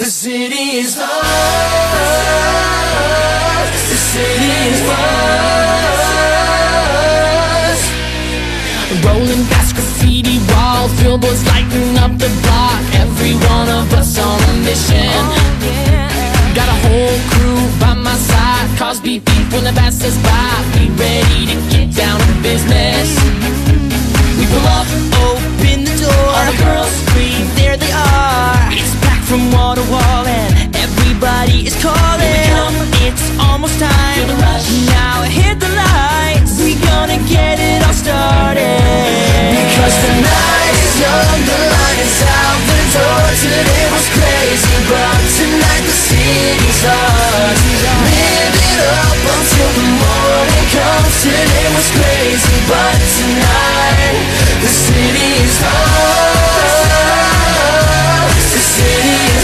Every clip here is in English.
city is ours. The city is ours. Rolling past graffiti walls, billboards lighting up the block. Every one of us on a mission. Got a whole crew by my side. Cars beep beep when they pass us by. We ready to get down to business. We pull up, open the door. All the girls scream, there they are. It's packed from wall to wall and everybody is calling. It's almost time. Feel the rush. Now hit the lights. We gonna get it all started. Because the night is young, the light is out the door. Today was crazy, but tonight the city's ours. Live it up until the morning comes. Today was crazy, but tonight the city is ours. The city is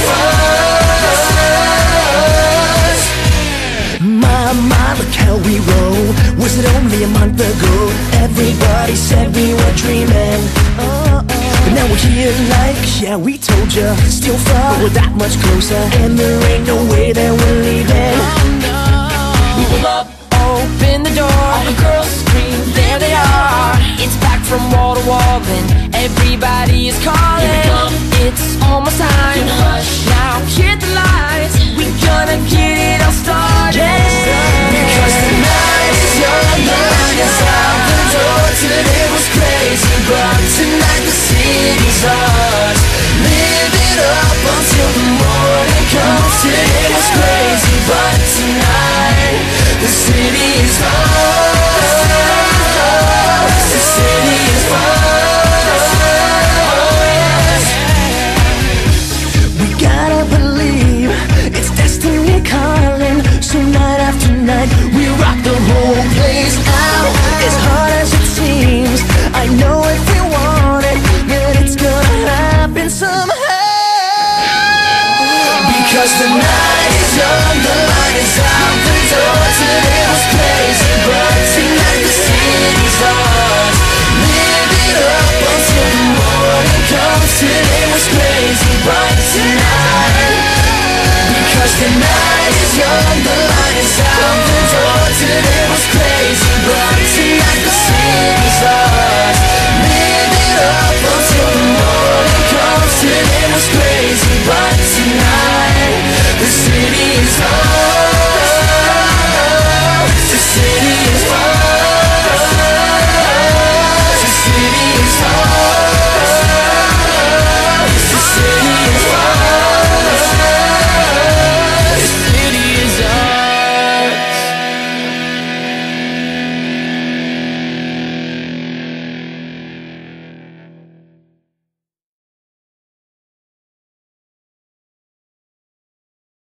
ours. My, look how we roll. Was it only a month ago? Everybody said we were dreaming. But now we're here like, yeah, we told ya. Still far, but we're that much closer. And there ain't no way that we're leaving. We pull up, open the door. All the girls scream, there they are. It's packed from wall to wall and everybody is calling. It's almost time. Now hit the lights. We gonna get it all started. Because the night is young, the light is out the door. Today was crazy, but tonight the city's ours. Live it up until the morning comes. Today was crazy, but tonight the city is ours. The city is ours. We gotta believe it's destiny calling. So night after night we rock the whole place out. As hard as it seems, I know if we want it, that it's gonna happen somehow. Because the night is young, the light is out the door. Today was crazy, but tonight the city's ours. Live it up until the morning comes. Today was crazy, but tonight, because the night is young, the